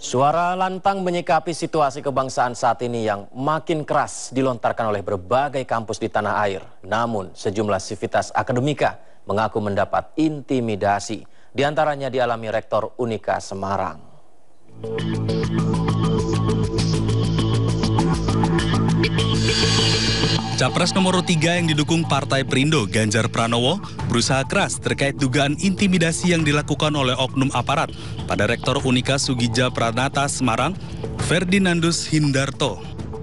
Suara lantang menyikapi situasi kebangsaan saat ini yang makin keras dilontarkan oleh berbagai kampus di tanah air. Namun, sejumlah sivitas akademika mengaku mendapat intimidasi. Di antaranya dialami Rektor Unika Semarang. Capres nomor 3 yang didukung Partai Perindo, Ganjar Pranowo, berusaha keras terkait dugaan intimidasi yang dilakukan oleh oknum aparat pada Rektor Unika Sugija Pranata Semarang, Ferdinandus Hindarto.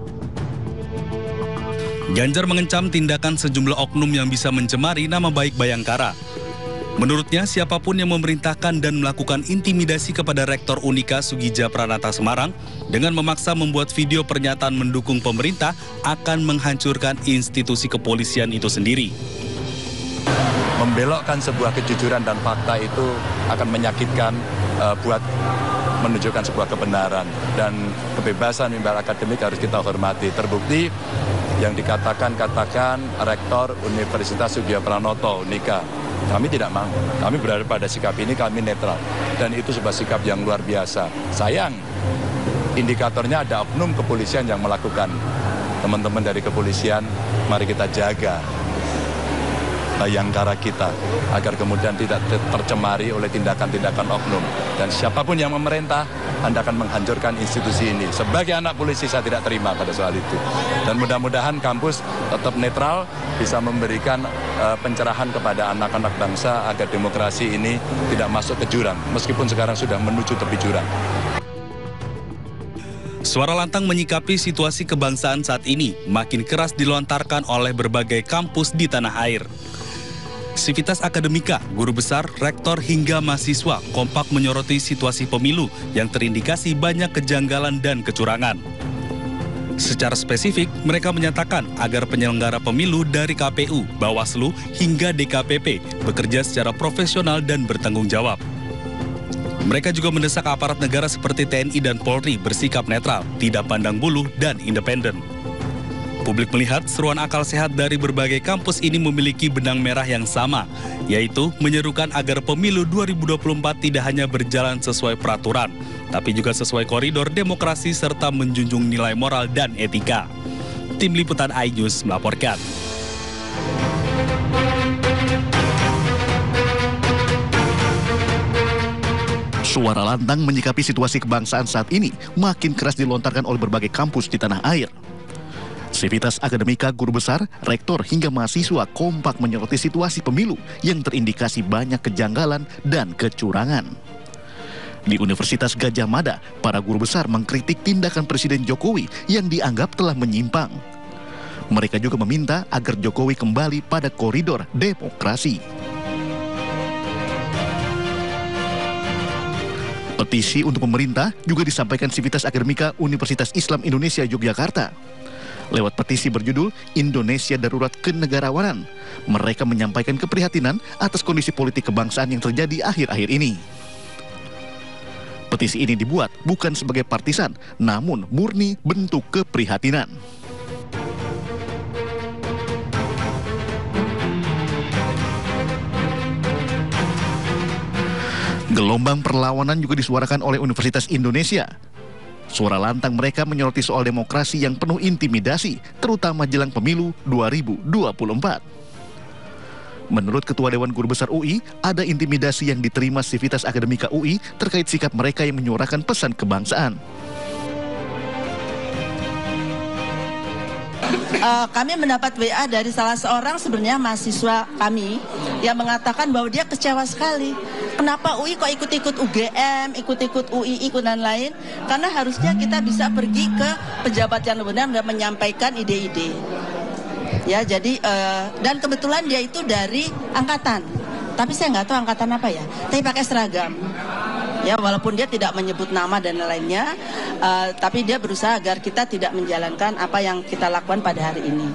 Ganjar mengecam tindakan sejumlah oknum yang bisa mencemari nama baik Bayangkara. Menurutnya, siapapun yang memerintahkan dan melakukan intimidasi kepada Rektor Unika Sugija Pranata Semarang dengan memaksa membuat video pernyataan mendukung pemerintah akan menghancurkan institusi kepolisian itu sendiri. Membelokkan sebuah kejujuran dan fakta itu akan menyakitkan buat menunjukkan sebuah kebenaran. Dan kebebasan mimbar akademik harus kita hormati. Terbukti yang dikatakan Rektor Universitas Sugija Pranata Unika. Kami tidak mau, kami berada pada sikap ini, kami netral. Dan itu sebuah sikap yang luar biasa. Sayang, indikatornya ada oknum kepolisian yang melakukan. Teman-teman dari kepolisian, mari kita jaga Bayangkara kita, agar kemudian tidak tercemari oleh tindakan-tindakan oknum. Dan siapapun yang memerintah, Anda akan menghancurkan institusi ini. Sebagai anak polisi, saya tidak terima pada soal itu. Dan mudah-mudahan kampus tetap netral, bisa memberikan pencerahan kepada anak-anak bangsa agar demokrasi ini tidak masuk ke jurang, meskipun sekarang sudah menuju tepi jurang. Suara lantang menyikapi situasi kebangsaan saat ini makin keras dilontarkan oleh berbagai kampus di tanah air. Sivitas akademika, guru besar, rektor hingga mahasiswa kompak menyoroti situasi pemilu yang terindikasi banyak kejanggalan dan kecurangan. Secara spesifik, mereka menyatakan agar penyelenggara pemilu dari KPU, Bawaslu, hingga DKPP bekerja secara profesional dan bertanggung jawab. Mereka juga mendesak aparat negara seperti TNI dan Polri bersikap netral, tidak pandang bulu, dan independen. Publik melihat seruan akal sehat dari berbagai kampus ini memiliki benang merah yang sama, yaitu menyerukan agar pemilu 2024 tidak hanya berjalan sesuai peraturan, tapi juga sesuai koridor demokrasi serta menjunjung nilai moral dan etika. Tim Liputan iNews melaporkan. Suara lantang menyikapi situasi kebangsaan saat ini makin keras dilontarkan oleh berbagai kampus di tanah air. Sivitas akademika, guru besar, rektor hingga mahasiswa kompak menyoroti situasi pemilu yang terindikasi banyak kejanggalan dan kecurangan. Di Universitas Gadjah Mada, para guru besar mengkritik tindakan Presiden Jokowi yang dianggap telah menyimpang. Mereka juga meminta agar Jokowi kembali pada koridor demokrasi. Petisi untuk pemerintah juga disampaikan Sivitas Akademika Universitas Islam Indonesia Yogyakarta. Lewat petisi berjudul Indonesia Darurat Kenegarawanan, mereka menyampaikan keprihatinan atas kondisi politik kebangsaan yang terjadi akhir-akhir ini. Petisi ini dibuat bukan sebagai partisan, namun murni bentuk keprihatinan. Gelombang perlawanan juga disuarakan oleh Universitas Indonesia. Suara lantang mereka menyoroti soal demokrasi yang penuh intimidasi, terutama jelang pemilu 2024. Menurut Ketua Dewan Guru Besar UI, ada intimidasi yang diterima Sivitas Akademika UI terkait sikap mereka yang menyuarakan pesan kebangsaan. Kami mendapat WA dari salah seorang sebenarnya mahasiswa kami yang mengatakan bahwa dia kecewa sekali. Kenapa UI kok ikut-ikut UGM, ikut-ikut UI, ikut dan lain? Karena harusnya kita bisa pergi ke pejabat yang benar dan menyampaikan ide-ide. Ya, jadi dan kebetulan dia itu dari angkatan. Tapi saya nggak tahu angkatan apa ya. Tapi pakai seragam. Ya, walaupun dia tidak menyebut nama dan lainnya, tapi dia berusaha agar kita tidak menjalankan apa yang kita lakukan pada hari ini.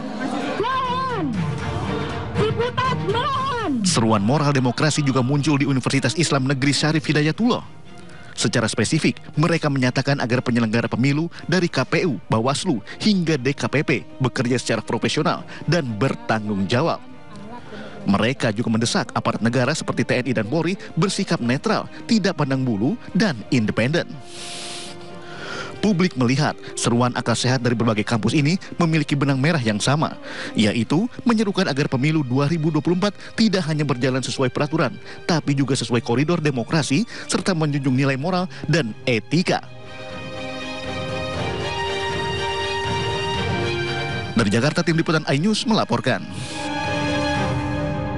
Seruan moral demokrasi juga muncul di Universitas Islam Negeri Syarif Hidayatullah. Secara spesifik, mereka menyatakan agar penyelenggara pemilu dari KPU, Bawaslu, hingga DKPP bekerja secara profesional dan bertanggung jawab. Mereka juga mendesak aparat negara seperti TNI dan Polri bersikap netral, tidak pandang bulu, dan independen. publik melihat seruan akal sehat dari berbagai kampus ini memiliki benang merah yang sama, yaitu menyerukan agar pemilu 2024 tidak hanya berjalan sesuai peraturan, tapi juga sesuai koridor demokrasi, serta menjunjung nilai moral dan etika. Dari Jakarta, Tim Liputan iNews melaporkan.